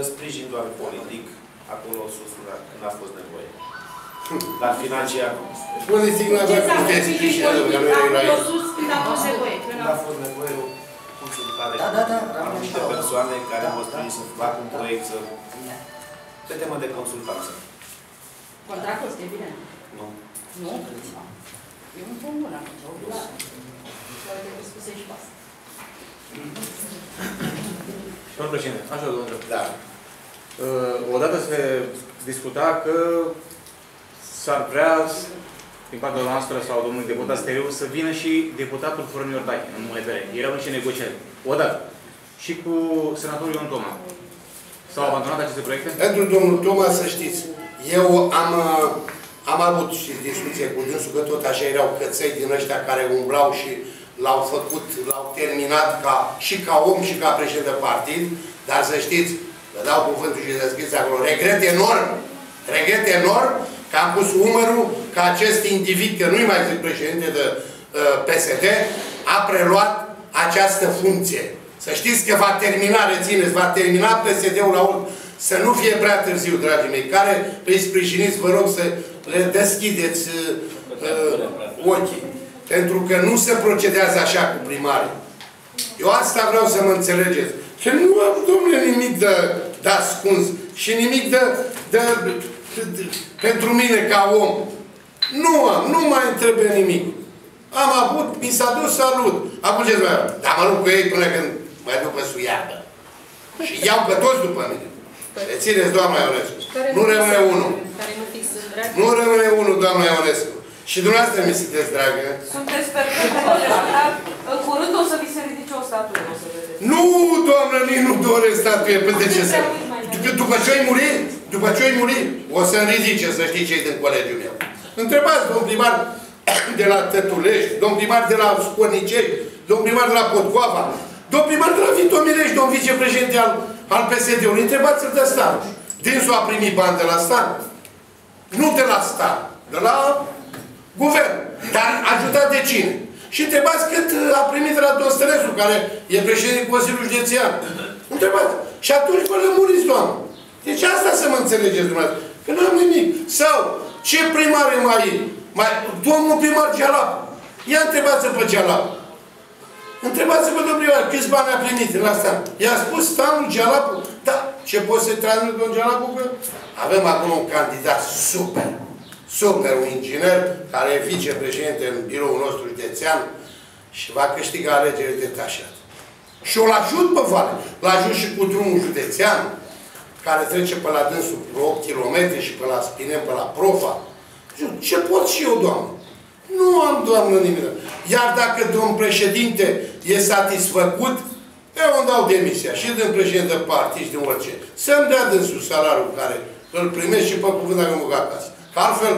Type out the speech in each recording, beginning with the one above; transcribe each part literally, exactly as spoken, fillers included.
sprijin doar politic, acolo sus, când a fost nevoie. Dar financiar nu. Politic nu avea cum să sprijin, că nu era aici. Acolo sus, când a fost nevoie. Când a fost nevoie o consultare Da, da, da. cu anumite persoane care au trebuit să facă un proiect, să... pe temă de consultanță. Contractul este bine? Nu. Nu? E un bun bun atunci, o bună. Care trebuie spuse și pe asta. Domnul președinte, așa, domnul. Da. Odată se discuta că s-ar vrea, din partea noastră sau domnului deputat Steriu, să vină și deputatul Florin Iordache în U N P R. Erau niște negocieri. Odată. Și cu senatorul Ion Toma. S-au abandonat aceste proiecte? Pentru domnul Toma, să știți, eu am, am avut și discuție cu dânsul, că tot așa erau căței din ăștia care umblau și l-au făcut, l-au terminat ca, și ca om și ca președinte de partid, dar să știți, vă dau cuvântul și deschiți acolo, regret enorm, regret enorm că am pus umărul că acest individ, că nu-i mai zic președinte de uh, P S D, a preluat această funcție. Să știți că va termina, rețineți, va termina P S D-ul la urmă. Să nu fie prea târziu, dragii mei, care îi sprijiniți, vă rog să le deschideți uh, uh, ochii. Pentru că nu se procedează așa cu primarii. Eu asta vreau să mă înțelegeți. Că nu am, domnule, nimic de, de ascuns și nimic de, de, de, de, de pentru mine ca om. Nu am, nu mai trebuie nimic. Am avut, mi s-a dus salut. Acum ce-ți mai am? Dar mă lupt cu ei până când mă duc pe suiardă. Și iau pe toți după mine. Rețineți, doamna Ionescu. Nu rămâne unul. Nu rămâne unul, doamna Ionescu. Și dumneavoastră mi sunteți dragă. Sunteți perfect reprezentat. În curând o să vi se ridice o statuie, o să vedeți. Nu, doamnă, nici nu doresc statuie. Păi de ce să... După ce ai murit, după ce ai murit, o să-mi ridice, să știi cei din colegiul meu. Întrebați, domn primar de la Tătulești, domn primar de la Scornicei, domn primar de la Potcoava, domn primar de la Vitomirești, domn vicepreședinte al, al P S D-ului. Întrebați-l de stat. Dânsul a primit bani de la stat? Nu de la stat, de la guvern. Dar ajutat de cine? Și întrebați cât a primit de la Dostărescu, care e președinte Consiliul Județean. Întrebați. Și atunci vă lămuriți, doamnă. Deci asta să mă înțelegeți dumneavoastră. Că nu am nimic. Sau, ce primar e mai... mai domnul primar Gealap. Ia întrebați-vă pe Gealap. Întrebați-vă, domnul primar, câți bani a primit în asta. I-a spus stanul Gealap. Da, ce poți să-i transmit domnul Gealap? Că avem acolo un candidat super. Super, un inginer care e vicepreședinte în biroul nostru județean și va câștiga alegerile detașat. Și o-l ajut pe vale. L-ajut și cu drumul județean, care trece pe la dânsul opt kilometri și pe la Spinem, pe la Profa. Ce pot și eu, doamnă? Nu am, doamnă, nimic. Iar dacă domn președinte e satisfăcut, eu îmi dau demisia. Și din președinte de partid și din orice. Să-mi dea dânsul salariul care îl primesc și pe cuvânt dacă mă gata acasă. Că altfel,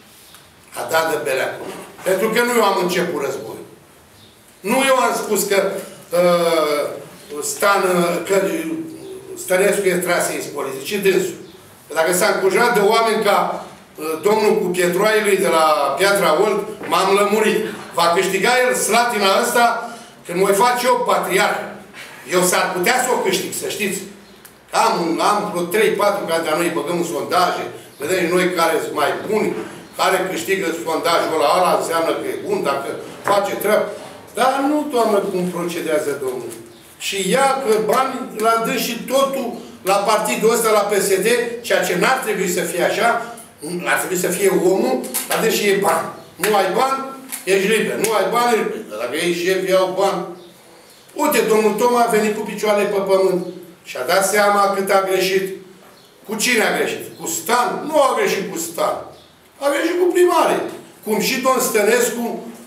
a dat de belea cu mine. Pentru că nu eu am început războiul. Nu eu am spus că uh, Stan, că Stănescu e trasei politici, ci dânsul. Că dacă s-a încurajat de oameni ca uh, domnul cu Pietroaiului de la Piatra Olt, m-am lămurit. Va câștiga el slatina asta când mă face eu patriarh. Eu s-ar putea să o câștig, să știți. Am, am vreo trei patru care de-a noi băgăm în sondaje. Vedem noi care sunt mai buni, care câștigă sondajul ăla, ăla înseamnă că e bun, dacă face treabă. Dar nu, doamnă, cum procedează domnul. Și ia că bani la dâns și totul la partidul ăsta, la P S D, ceea ce n-ar trebui să fie așa, ar trebui să fie omul, la dâns și e bani. Nu ai bani, ești liber. Nu ai bani, ești liber. Dacă ei șef, iau bani. Uite, domnul Toma a venit cu picioarele pe pământ și a dat seama cât a greșit. Cu cine a greșit? Cu Stan? Nu a greșit cu Stan. A greșit cu primarii. Cum și domn Stănescu,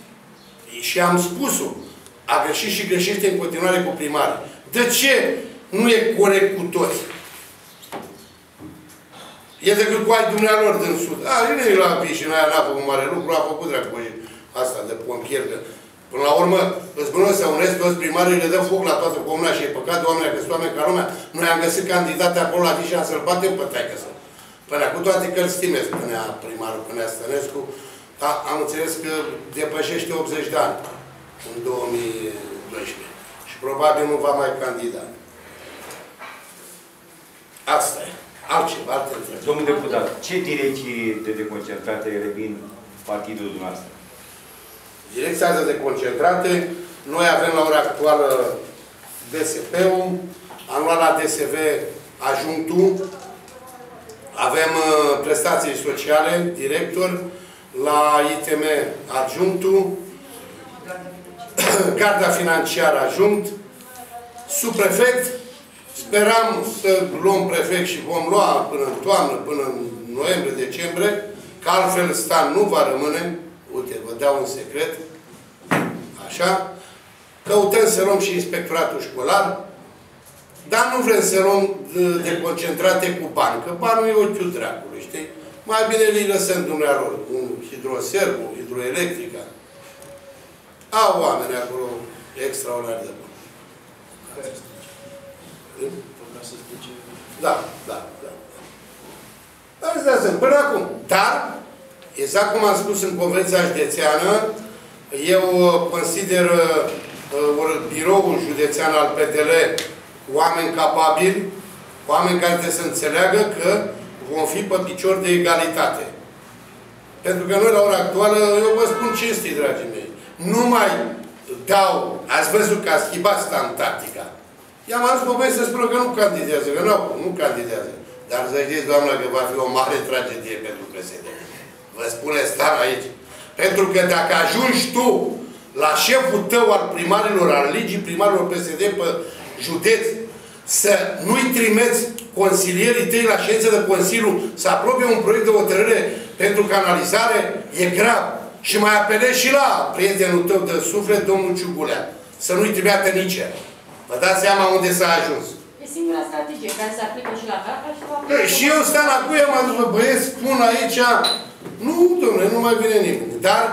și am spus-o, a greșit și greșește în continuare cu primarii. De ce nu e corect cu toți? E decât cu ai dumnealor din sud. A, nu e la Vișinaia, n-a făcut mare lucru, a făcut dracu asta de pompier. Până la urmă, îți bună să unesc toți primarii, le dă foc la toată comuna și e păcat de oameni, că sunt oameni ca lumea. Noi am găsit candidate acolo la Vișina să-l batem pe taică să. Până cu toate că îl stimez, punea primarul, punea Stănescu, am înțeles că depășește optzeci de ani în două mii doisprezece. Și probabil nu va mai candida. Asta e. Altceva, alte întrebări. Domnul deputat, ce direcții de deconcentrate revin partidul dumneavoastră? Direcția de deconcentrate, noi avem la ora actuală D S P-ul, am luat la D S V adjunctul, avem uh, prestații sociale, director, la I T M adjunctul, garda financiară adjunct, subprefect, speram să luăm prefect și vom lua până în toamnă, până în noiembrie, decembrie, că altfel Stan nu va rămâne. Uite, vă dau un secret. Așa. Căutăm să luăm și inspectoratul școlar, dar nu vrem să luăm de concentrate cu bani, că banul e ochiul dracului, știi? Mai bine îi lăsăm dumnealor, un hidroservul, hidroelectrica. Au oameni acolo extraordinar de buni. Da, da, da. Astea sunt. Până acum. Dar, exact cum am spus în Convenția Județeană, eu consider uh, biroul județean al P D L oameni capabili, oameni care trebuie să înțeleagă că vom fi pe picior de egalitate. Pentru că noi, la ora actuală, eu vă spun cinstit, dragii mei, nu mai dau, ați văzut că a schimbat stan tactica. I-am adus pe băieți să spună că nu candidează, că nu, nu candidează. Dar să știți, doamnă, că va fi o mare tragedie pentru P S D. Vă spune Stan aici. Pentru că dacă ajungi tu la șeful tău al primarilor, al ligii primarilor P S D pe județ, să nu-i trimeți consilierii tăi la ședință de Consiliu să aprobe un proiect de hotărâre pentru canalizare, e grav. Și mai apelezi și la prietenul tău de suflet, domnul Ciugulea, să nu-i trimeată nici el. Vă dați seama unde s-a ajuns. E singura strategie care se aplică și la Gata și la... Și eu stau la cu am adus, băieți, spun aici, nu, domnule, nu mai vine nimeni. Dar,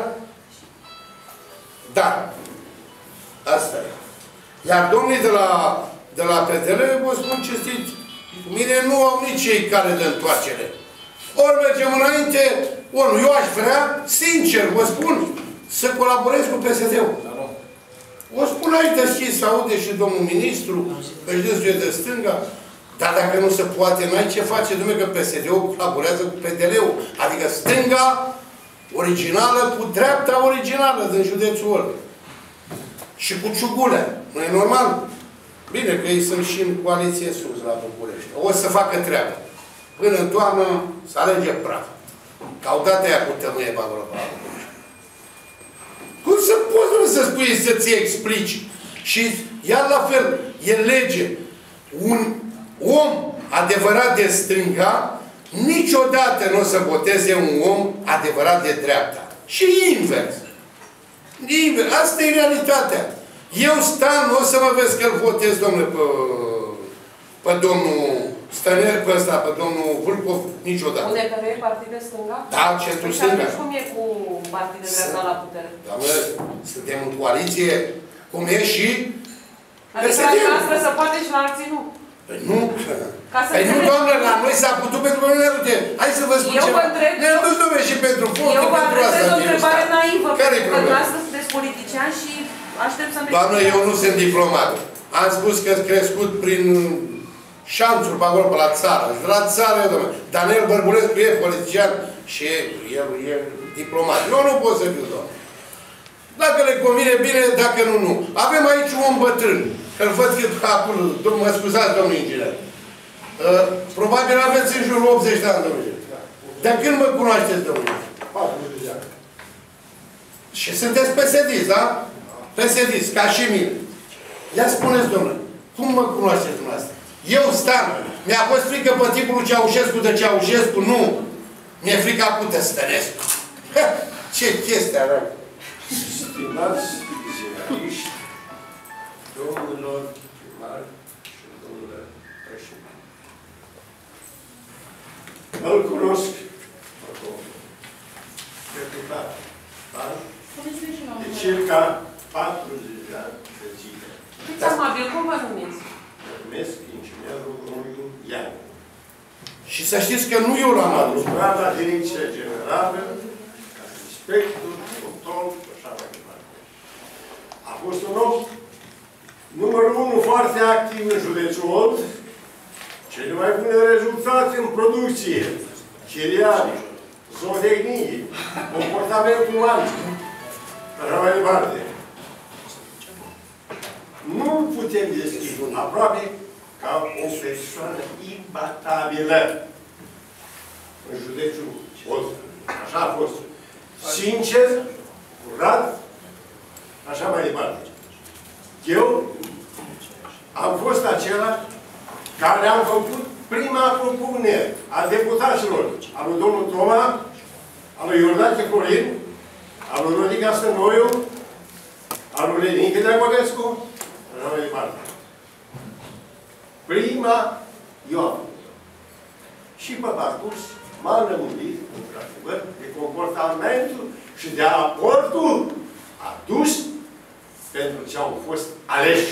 dar, asta e. Iar domnii de la, de la P D L, vă spun cinstit, mine nu au nici ei cale de întoarcere. Ori mergem înainte, ori eu aș vrea, sincer, vă spun, să colaborez cu P S D-ul. O spun aici deschis, să aude și domnul ministru, că și dânsul e de stânga, dar dacă nu se poate, n-ai ce face, dumne, că P S D-ul colaborează cu P D L-ul. Adică stânga originală cu dreapta originală din județul ăla. Și cu Ciugulea. Nu e normal? Bine, că ei sunt și în coaliție sus la București. O să facă treabă. Până în toamnă să alege praf. Că au dat aia cu tămâie pe acolo. Cum să poți să spui, să-ți explici? Și iar la fel, e lege. Un om adevărat de stânga niciodată nu o să voteze un om adevărat de dreapta. Și invers. Invers. Asta e realitatea. Eu, Stan, o să mă vezi că îl votez, domnule, pe, pe domnul Stăner, pe ăsta, pe domnul Vâlcov, niciodată. Unde care e partid de stânga? Da, centrul stânga. Și cum e cu partid de dreapta la putere? Doamne, suntem în coaliție, cum e și adică la noastră se poate și la alții nu. Păi nu. Ca să păi nu, doamnă, la noi s-a putut pentru că noi ne duce. Hai să vă spun eu ceva. Vă întreb, ne-am dus, domnule, și pentru foc, eu vă pentru asta. Eu vă o întrebare naivă, care-i pentru că dumneavoastră sunteți politician și aștept să-mi... Doamnă, eu nu sunt diplomat. Am spus că sunt crescut prin șanțuri pe acolo, pe la țară. La țară, domnule. Daniel Bărbulescu e politician și el e diplomat. Eu nu pot să fiu, doamne. Dacă le convine bine, dacă nu, nu. Avem aici un om bătrân. Că-l văd că acolo, mă scuzați, domnul inginer. Uh, probabil aveți în jurul optzeci de ani, domnul inginer. De când mă cunoașteți, domnul inginer? patruzeci de ani. Și sunteți P S D-iți, da? P S D-iți, ca și mine. Ia spuneți, domnule, cum mă cunoașteți dumneavoastră? Eu, Stan, mi-a fost frică pe tipul lui Ceaușescu de Ceaușescu, nu. Mi-e frică acum de Stănescu. Ce chestia, rău. Stimați ziariști, domnilor primari și domnule președinte. Îl cunosc pe domnul deputat, dar de circa patruzeci de ani de zile. Fiți amabil, cum vă numiți? Mă numesc inginerul Roliu Ian. Și să știți că nu eu l-am adus. Am lucrat la Direcția Generală, ca inspector, control și așa mai departe. A fost un om numărul unu foarte activ în județul Olt, ce cele mai bune rezultate în producție, cereale, zootehnie, comportament uman, așa mai departe. Nu putem deschide aproape ca o persoană imbatabilă în județul Olten. Așa a fost. Sincer, curat, așa mai departe. Eu am fost acela care am făcut prima propunere a deputaților, a lui domnul Toma, a lui Iordache Florin, a lui Rodica Stănoiu, a lui Lenin Dragolescu, așa mai departe. Prima, eu am făcut. Și pe parcurs m-am lămurit, într-adevăr, de comportamentul și de aportul adus pentru ce au fost aleși.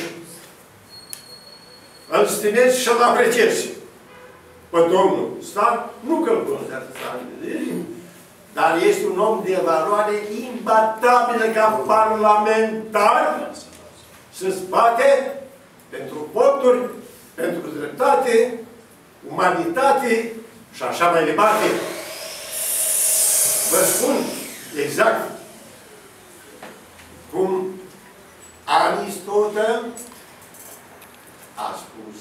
Îl stimez și îl apreciez pe domnul Stan, nu că îl consider Stan, dar este un om de valoare imbatabilă ca parlamentar să-ți bate pentru voturi, pentru dreptate, umanitate și așa mai departe. Vă spun exact cum Aristotel a spus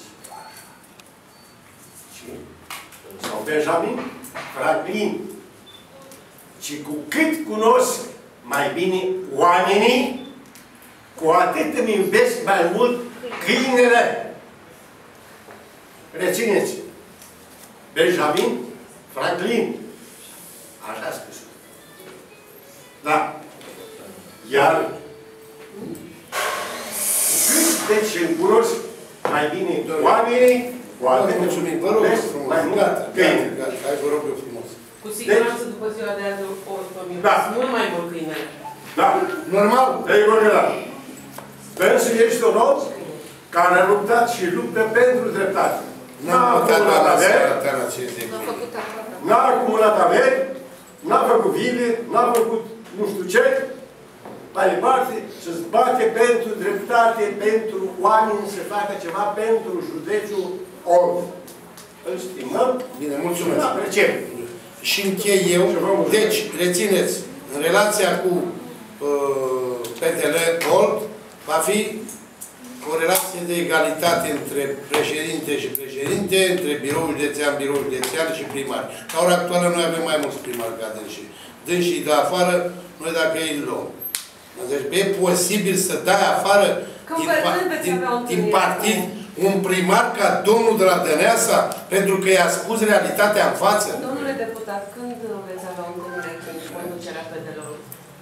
sau Benjamin Franklin, ci cu cât cunosc mai bine oamenii, cu atât îmi iubesc mai mult câinele. Rețineți! Benjamin Franklin. Așa a spus. Da. Iar cât deci îmi cunosc mai bine oamenii, cu atât mulțumim, vă rog frumos. mai mult Gata, câine. gata, hai vă rog eu frumos. Cu siguranță după ziua de azi o mi mult mai mult câinele. Da. Normal? Ei, vă da. Pentru ești un om care a luptat și luptă pentru dreptate. N-a acumulat averi, n-a acumulat averi, n-a făcut vile, n-a făcut nu știu ce, mai departe, să-ți bate pentru dreptate, pentru oameni, să facă ceva pentru județul Olten. Îl stimăm. Bine, mulțumesc. Îl apreciem. Și închei eu. Deci, rețineți, în relația cu uh, P T L Olt, va fi o relație de egalitate între președinte și președinte, între birou județean, birou județean și primari. La ora actuală noi avem mai mulți primari ca dânsii. Dânsii de afară, noi dacă ei luăm. Deci e posibil să dai afară din, din, din partid un primar ca domnul de la Dăneasa pentru că i-a spus realitatea în față? Domnule deputat, când veți avea o întâlnire cu conducerea P D L-ului?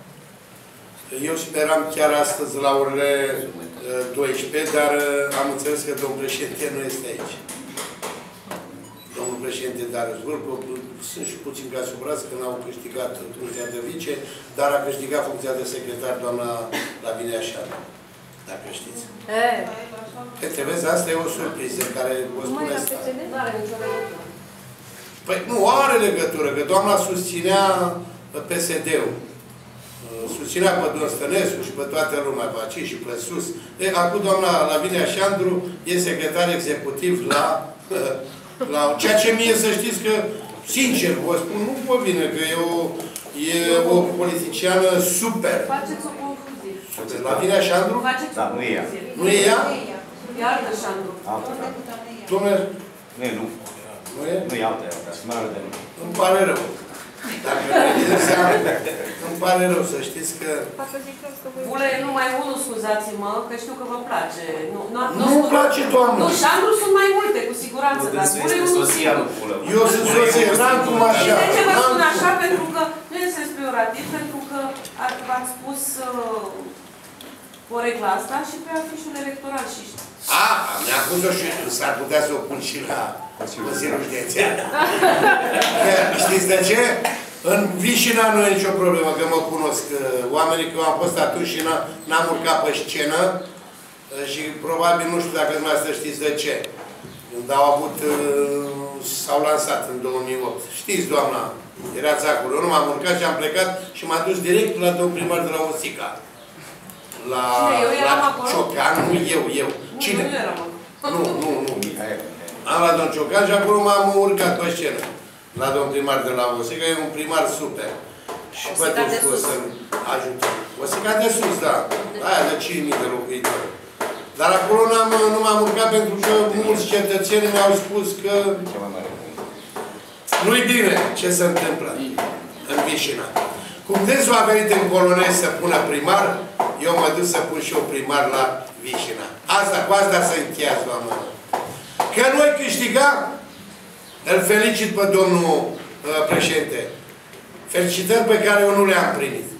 Eu speram chiar astăzi la orele douăsprezece, dar am înțeles că domnul președinte nu este aici. Domnul președinte Darius Vârcu, sunt și puțin ca supărați că n-au câștigat funcția de vice, dar a câștigat funcția de secretar doamna Lavinia Șanu. Dacă știți. Că te vezi, asta e o surpriză care vă spune asta. Nu are nicio legătură. Păi nu are legătură, că doamna susținea P S D-ul. Susținea pe domnul Stănescu și pe toată lumea, pe aici și pe sus. E, acum doamna Lavinia Șandru e secretar executiv la, la... Ceea ce mie să știți că, sincer vă spun, nu vă vine, că e o, e o politiciană super. Faceți o confuzie. Lavinia Șandru? Faceți Da, o nu e ea. confuzie. Nu e ea? E altă Șandru. Dom'le, Nu e, nu. nu e? Nu e altă, dar schimbarea de nume. Îmi pare rău. Dacă înseamnă, îmi pare rău să știți că... Bule, numai unul, scuzați-mă, că știu că vă place. Nu, nu, Nu-mi place, doamnă! Nu, Șandru sunt mai multe, cu siguranță, dar Bule e unul singur. Eu sunt soție, n-am cum așa. De ce vă spun așa? Pentru că nu este peiorativ, pentru că v-ați spus uh, porecla asta și pe afișul electoral și știu. A, mi-a pus-o și s-ar putea să o pun și la Consiliul Județean. Știți de ce? În Vișina nu e nicio problemă, că mă cunosc oamenii, că am fost atunci și n-am urcat pe scenă și probabil nu știu dacă mai să știți de ce. Când au avut, s-au lansat în două mii opt. Știți, doamna, erați acolo. Eu nu m-am urcat și am plecat și m-am dus direct la domnul primar de la Osica. La, la Ciocan, nu eu, eu. Nu, Cine? nu eram. Nu, nu, nu. am la domnul Ciocan și acolo m-am urcat pe scenă. La domnul primar de la Osica, e un primar super. Și pe toți o să-l ajutăm. Osica de sus, da. Aia de cinci mii de locuitori. Dar acolo nu m-am urcat pentru că mulți cetățeni mi-au spus că nu-i bine ce se întâmplă în Vișina. Cum dânsul a venit în Colonezi să pună primar, eu mă duc să pun și eu primar la Vișina. Asta, cu asta se încheiază, doamnă. Că noi câștigam, îl felicit pe domnul uh, președinte. Felicitări pe care eu nu le-am primit.